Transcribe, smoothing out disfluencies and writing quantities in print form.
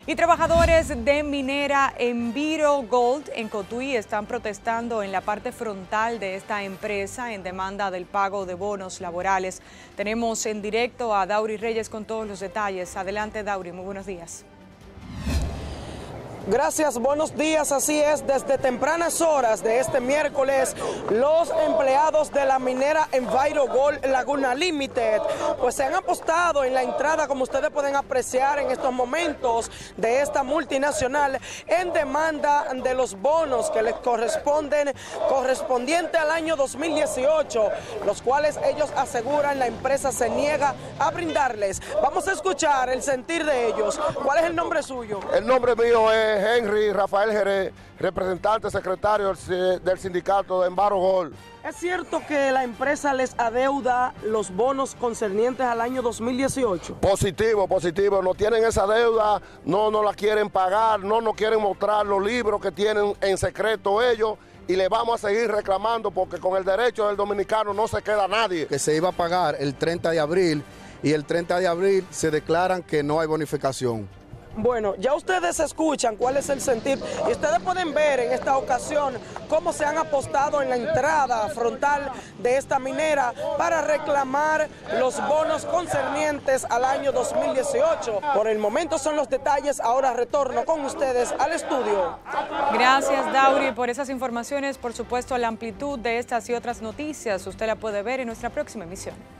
Y trabajadores de minera Enviro Gold en Cotuí están protestando en la parte frontal de esta empresa en demanda del pago de bonos laborales. Tenemos en directo a Dauri Reyes con todos los detalles. Adelante, Dauri, muy buenos días. Gracias, buenos días. Así es, desde tempranas horas de este miércoles, los empleados de la minera Enviro Gold Laguna Limited pues se han apostado en la entrada, como ustedes pueden apreciar en estos momentos, de esta multinacional en demanda de los bonos que les correspondiente al año 2018, los cuales ellos aseguran la empresa se niega a brindarles. Vamos a escuchar el sentir de ellos. ¿Cuál es el nombre suyo? El nombre mío es Henry Rafael Jerez, representante secretario del sindicato de Enviro Gold. ¿Es cierto que la empresa les adeuda los bonos concernientes al año 2018? Positivo, no tienen esa deuda, no la quieren pagar, no nos quieren mostrar los libros que tienen en secreto ellos, y le vamos a seguir reclamando porque con el derecho del dominicano no se queda nadie. Que se iba a pagar el 30 de abril y el 30 de abril se declaran que no hay bonificación. Bueno, ya ustedes escuchan cuál es el sentir y ustedes pueden ver en esta ocasión cómo se han apostado en la entrada frontal de esta minera para reclamar los bonos concernientes al año 2018. Por el momento son los detalles, ahora retorno con ustedes al estudio. Gracias, Dauri, por esas informaciones. Por supuesto, la amplitud de estas y otras noticias usted la puede ver en nuestra próxima emisión.